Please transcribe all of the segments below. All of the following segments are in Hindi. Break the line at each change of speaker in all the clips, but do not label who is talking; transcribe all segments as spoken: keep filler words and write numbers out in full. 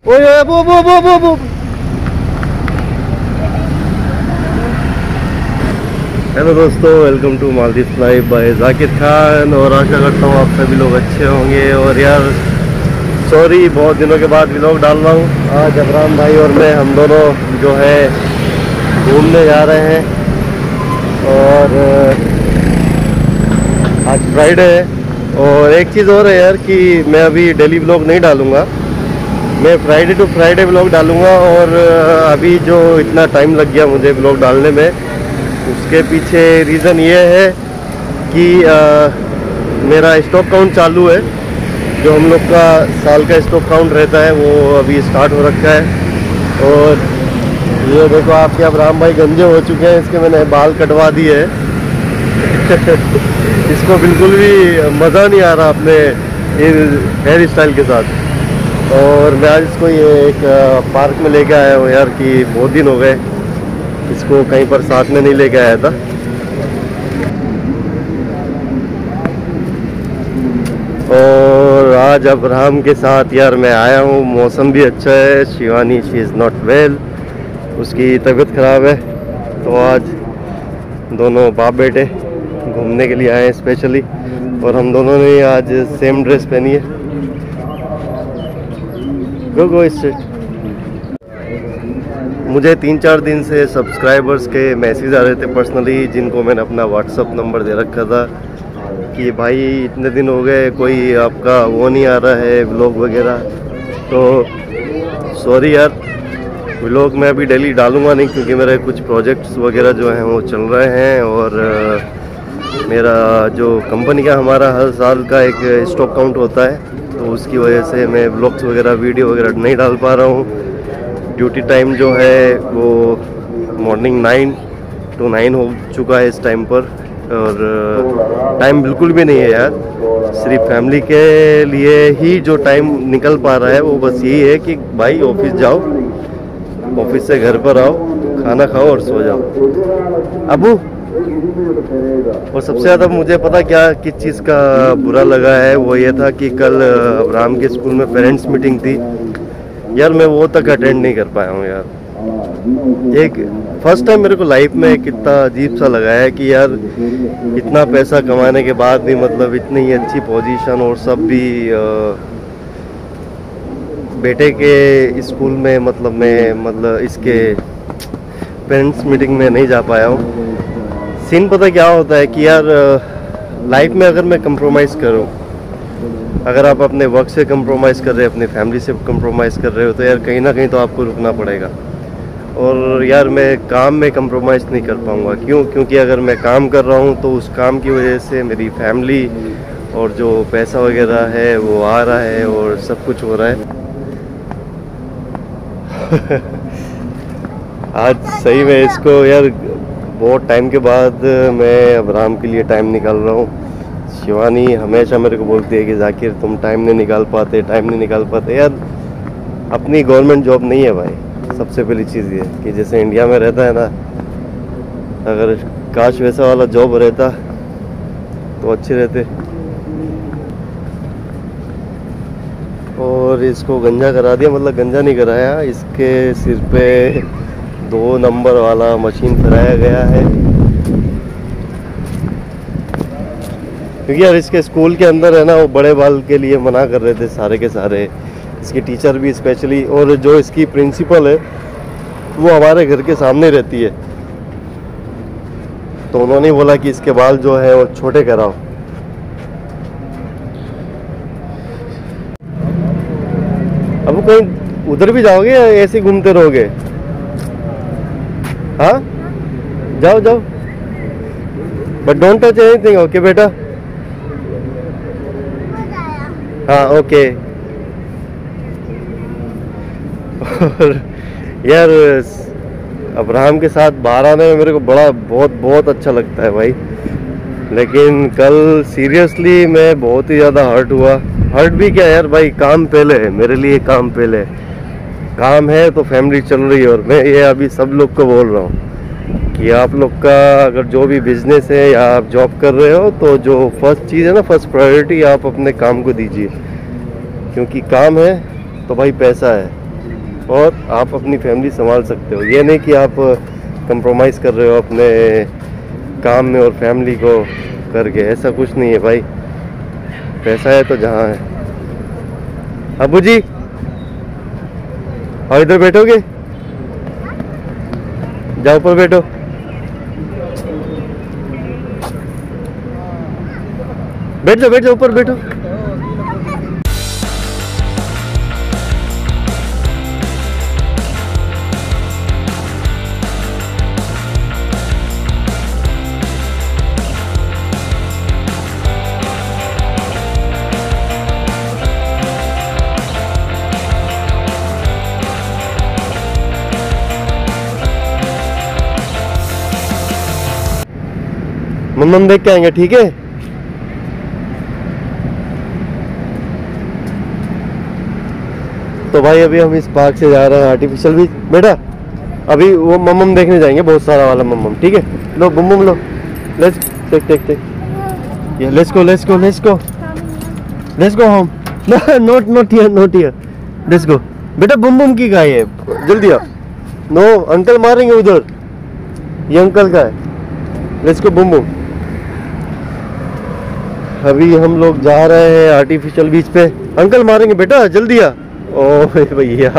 ओए ओए वो वो वो वो वो हेलो दोस्तों, welcome to Maldives live by Zakir Khan. और आशा करता हूँ आप सभी लोग अच्छे होंगे। और यार सॉरी, बहुत दिनों के बाद व्लॉग डाल रहा हूँ। आज अबराम भाई और मैं हम दोनों जो है घूमने जा रहे हैं। और आज फ्राइडे है। और एक चीज़ और है यार कि मैं अभी डेली व्लॉग नहीं डालूँगा, मैं फ्राइडे टू फ्राइडे व्लॉग डालूँगा। और अभी जो इतना टाइम लग गया मुझे व्लॉग डालने में, उसके पीछे रीज़न ये है कि आ, मेरा स्टॉक काउंट चालू है। जो हम लोग का साल का स्टॉक काउंट रहता है वो अभी स्टार्ट हो रखा है। और ये देखो आपके अबराम भाई गंजे हो चुके हैं, इसके मैंने बाल कटवा दिए हैं। इसको बिल्कुल भी मज़ा नहीं आ रहा अपने हेयर स्टाइल के साथ। और मैं आज इसको ये एक पार्क में लेके आया हूँ यार कि बहुत दिन हो गए इसको कहीं पर साथ में नहीं लेके आया था। और आज अब्राहम के साथ यार मैं आया हूँ। मौसम भी अच्छा है। Shivani she is not well, उसकी तबीयत ख़राब है। तो आज दोनों बाप बेटे घूमने के लिए आए हैं स्पेशली। और हम दोनों ने आज सेम ड्रेस पहनी है। गो गो इससे मुझे तीन चार दिन से सब्सक्राइबर्स के मैसेज आ रहे थे पर्सनली, जिनको मैंने अपना व्हाट्सअप नंबर दे रखा था कि भाई इतने दिन हो गए कोई आपका वो नहीं आ रहा है व्लॉग वगैरह। तो सॉरी यार, व्लॉग मैं अभी डेली डालूंगा नहीं, क्योंकि मेरे कुछ प्रोजेक्ट्स वगैरह जो हैं वो चल रहे हैं। और मेरा जो कंपनी का हमारा हर साल का एक स्टॉक काउंट होता है, तो उसकी वजह से मैं व्लॉग्स वगैरह वीडियो वगैरह नहीं डाल पा रहा हूँ। ड्यूटी टाइम जो है वो मॉर्निंग नाइन टू नाइन हो चुका है इस टाइम पर। और टाइम बिल्कुल भी नहीं है यार, सिर्फ फैमिली के लिए ही जो टाइम निकल पा रहा है वो बस यही है कि भाई ऑफिस जाओ, ऑफिस से घर पर आओ, खाना खाओ और सो जाओ। अबू, और सबसे ज़्यादा मुझे पता क्या किस चीज़ का बुरा लगा है, वो ये था कि कल अब्राहम के स्कूल में पेरेंट्स मीटिंग थी यार, मैं वो तक अटेंड नहीं कर पाया हूँ यार। एक फर्स्ट टाइम मेरे को लाइफ में कितना अजीब सा लगा है कि यार इतना पैसा कमाने के बाद भी, मतलब इतनी अच्छी पोजीशन और सब भी आ, बेटे के स्कूल में, मतलब मैं मतलब इसके पेरेंट्स मीटिंग में नहीं जा पाया हूँ। सीन पता क्या होता है कि यार लाइफ में अगर मैं कंप्रोमाइज़ करूँ, अगर आप अपने वर्क से कंप्रोमाइज़ कर रहे हैं, अपनी फैमिली से कंप्रोमाइज़ कर रहे हो, तो यार कहीं ना कहीं तो आपको रुकना पड़ेगा। और यार मैं काम में कंप्रोमाइज़ नहीं कर पाऊँगा। क्यों? क्योंकि अगर मैं काम कर रहा हूँ तो उस काम की वजह से मेरी फैमिली और जो पैसा वगैरह है वो आ रहा है और सब कुछ हो रहा है। आज सही में इसको यार बहुत टाइम के बाद मैं अब्राहम के लिए टाइम निकाल रहा हूँ। शिवानी हमेशा मेरे को बोलती है कि जाकिर तुम टाइम नहीं निकाल पाते, टाइम नहीं निकाल पाते। यार अपनी गवर्नमेंट जॉब नहीं है भाई। सबसे पहली चीज़ ये कि जैसे इंडिया में रहता है ना, अगर काश वैसा वाला जॉब रहता तो अच्छे रहते। और इसको गंजा करा दिया, मतलब गंजा नहीं कराया, इसके सिर पे दो नंबर वाला मशीन फिराया गया है। क्योंकि यार इसके स्कूल के अंदर है ना, वो बड़े बाल के लिए मना कर रहे थे सारे के सारे, इसकी टीचर भी स्पेशली। और जो इसकी प्रिंसिपल है वो हमारे घर के सामने रहती है, तो उन्होंने बोला कि इसके बाल जो है वो छोटे कराओ। अब कहीं उधर भी जाओगे या ऐसे घूमते रहोगे? हाँ जाओ जाओ, but don't touch anything, okay बेटा? हाँ ओके। और यार अब्राहम के साथ बाहर आने में मेरे को बड़ा बहुत बहुत अच्छा लगता है भाई। लेकिन कल सीरियसली मैं बहुत ही ज़्यादा हर्ट हुआ। हर्ट भी क्या यार भाई, काम पहले है मेरे लिए, काम पहले है। काम है तो फैमिली चल रही है। और मैं ये अभी सब लोग को बोल रहा हूँ कि आप लोग का अगर जो भी बिजनेस है या आप जॉब कर रहे हो, तो जो फर्स्ट चीज़ है ना, फर्स्ट प्रायोरिटी आप अपने काम को दीजिए। क्योंकि काम है तो भाई पैसा है। और आप अपनी फैमिली संभाल सकते हो। ये नहीं कि आप कंप्रोमाइज़ कर रहे हो अपने काम में और फैमिली को करके, ऐसा कुछ नहीं है भाई। पैसा है तो जहाँ है। अबू जी और इधर बैठोगे, जाओ ऊपर बैठो। बैठ जाओ बैठ जाओ ऊपर बैठो। मम्मा देख के आएंगे, ठीक है? तो भाई अभी हम इस पार्क से जा रहे हैं आर्टिफिशियल बीच। बेटा अभी वो मम्मम देखने जाएंगे, बहुत सारा वाला मम्मम, ठीक है? लो बुम लो, लेट्स टेक टेक टेक, ये let's go let's go let's go let's go home. Not not here not here, let's go. बेटा बुम बुम की गाय है, जल्दी आओ। नो अंकल मारेंगे उधर, ये अंकल का है। Let's go Bum Bum. अभी हम लोग जा रहे हैं आर्टिफिशियल बीच पे। अंकल मारेंगे बेटा, जल्दी आ। ओ भैया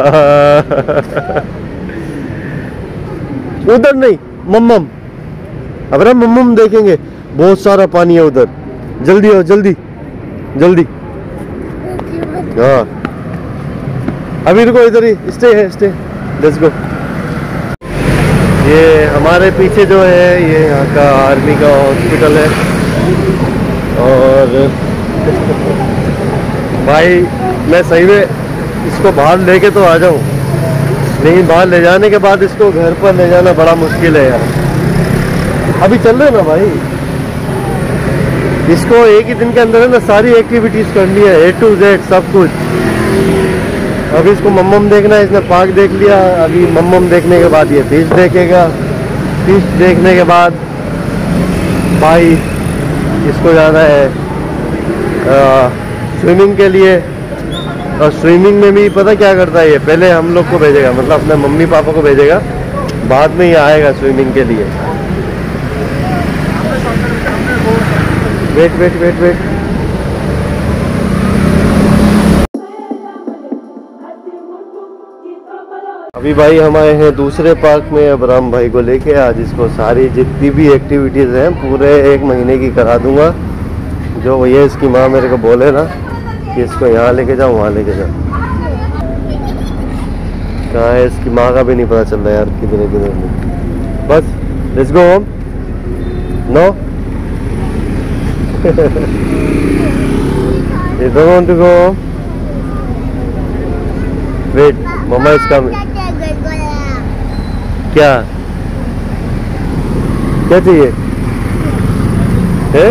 उधर नहीं, मम्मम। अब ना मम्मम देखेंगे, बहुत सारा पानी है उधर। जल्दी आओ जल्दी जल्दी। हाँ अभी रुको, इधर ही स्टे है, स्टे। Let's go. ये हमारे पीछे जो है ये यहाँ का आर्मी का हॉस्पिटल है। और भाई मैं सही में इसको बाहर लेके तो आ जाऊं, लेकिन बाहर ले जाने के बाद इसको घर पर ले जाना बड़ा मुश्किल है यार। अभी चल रहे ना भाई, इसको एक ही दिन के अंदर है ना सारी एक्टिविटीज करनी है, ए टू जेड सब कुछ। अभी इसको मम्मम देखना है, इसने पार्क देख लिया। अभी मम्मम देखने के बाद ये फिश देखेगा। फिश देखने के बाद भाई इसको जाना है स्विमिंग के लिए। और स्विमिंग में भी पता क्या करता है ये, पहले हम लोग को भेजेगा, मतलब अपने मम्मी पापा को भेजेगा, बाद में ही आएगा स्विमिंग के लिए। Wait wait wait wait. अभी भाई हम आए हैं दूसरे पार्क में अब्राम भाई को लेके। आज इसको सारी जितनी भी एक्टिविटीज़ हैं पूरे एक महीने की करा दूंगा। जो भैया इसकी माँ मेरे को बोले ना कि इसको यहाँ लेके जाओ वहाँ लेके जाओ। कहाँ है इसकी माँ का भी नहीं पता चल रहा यार, किधर किधर नहीं। बस let's go home. No you don't want to go home. Wait मम्मा इसका क्या क्या चाहिए है?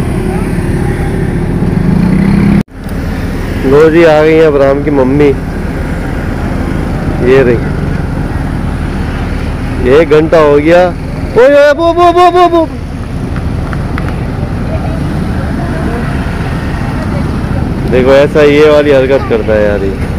लो जी आ गई है अब्राम की मम्मी, ये रही। एक घंटा हो गया। ओए बो बो बो बो बो। देखो ऐसा ये वाली हरकत करता है यार ये।